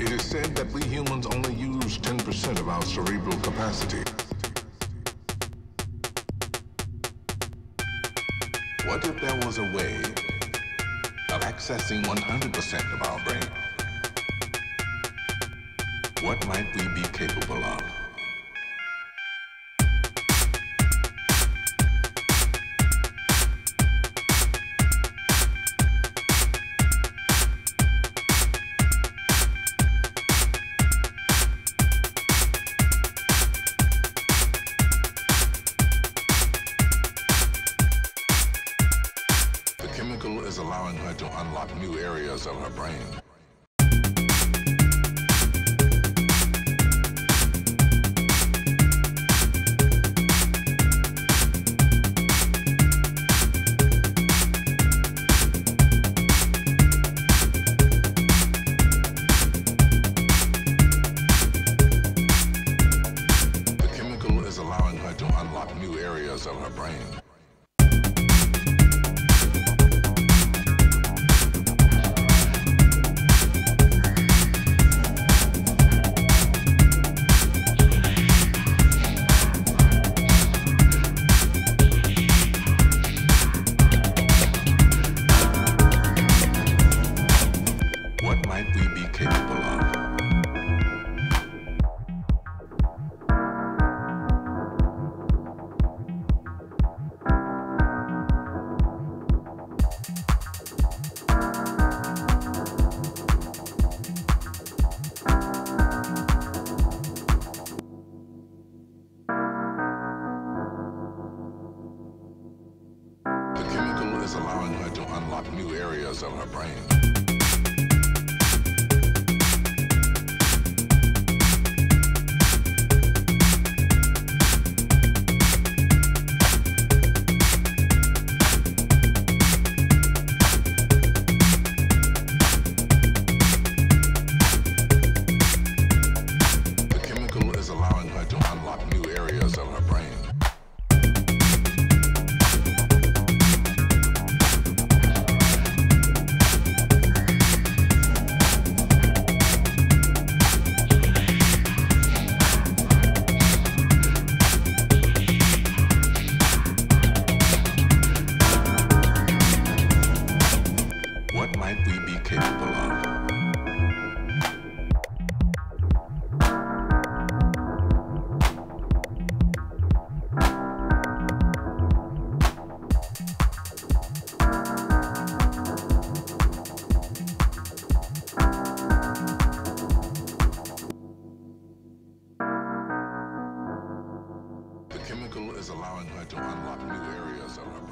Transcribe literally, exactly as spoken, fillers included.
It is said that we humans only use ten percent of our cerebral capacity. What if there was a way of accessing one hundred percent of our brain? What might we be capable of? The chemical is allowing her to unlock new areas of her brain. The chemical is allowing her to unlock new areas of her brain. What might we be capable of? The chemical is allowing her to unlock new areas of her brain. The chemical is allowing her to unlock new areas of her brain. What might we be capable of? The chemical is allowing her to unlock new areas of her brain.